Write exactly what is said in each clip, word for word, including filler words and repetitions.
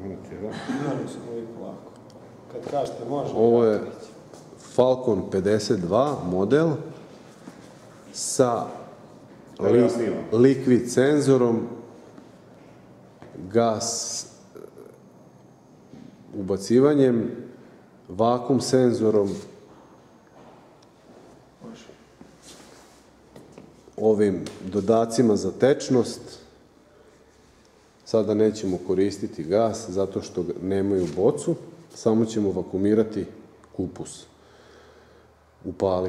pognuti, da? Ne, nisam uvijek lako. Kad kažete može... Ovo je Falcon pedeset dva model sa li, likvid senzorom, gas ubacivanjem, vakum senzorom, ovim dodacima za tečnost. Sada nećemo koristiti gas zato što nemaju bocu, samo ćemo vakumirati kupus. Upali.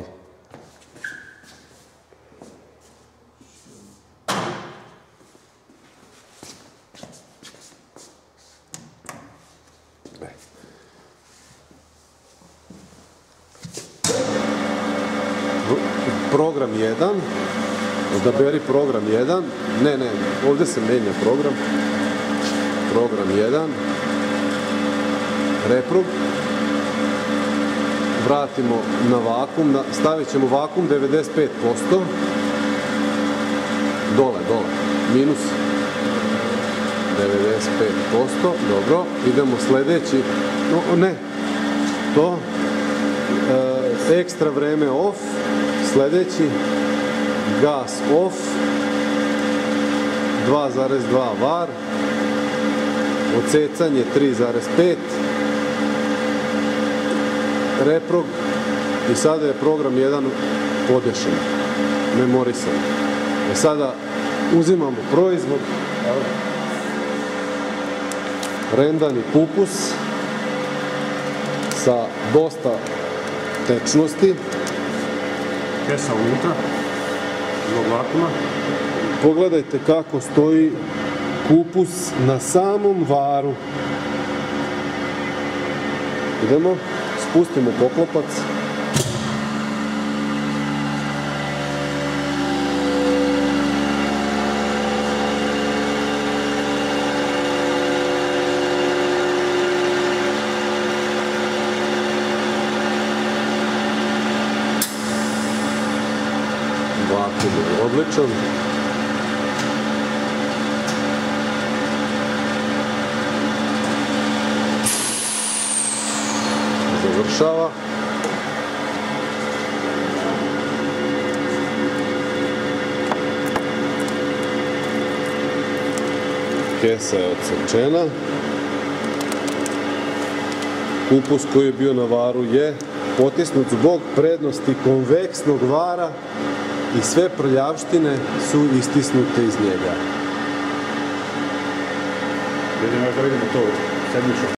Program jedan, odaberi program jedan, ne, ne, ovdje se menja program, program jedan, reprog, vratimo na vakum, stavit ćemo vakum devedeset pet posto, dole, dole, minus devedeset pet posto, dobro, idemo sljedeći, no, ne, to, e, ekstra vreme off, sljedeći, gas off, dva zarez dva var, odsecanje tri zarez pet, reprog i sada je program jedan podešen, memorisan. E sada uzimamo proizvod, rendani kupus sa dosta tečnosti. Kesa unutra, zbog vakuma. Pogledajte kako stoji kupus na samom varu. Idemo, spustimo poklopac. Vakum je odličan. Završava. Kesa je odsečena. Kupus koji je bio na varu je potisnut zbog prednosti konveksnog vara i sve prljavštine su istisnute iz njega. Vidimo da vidimo to sedmično.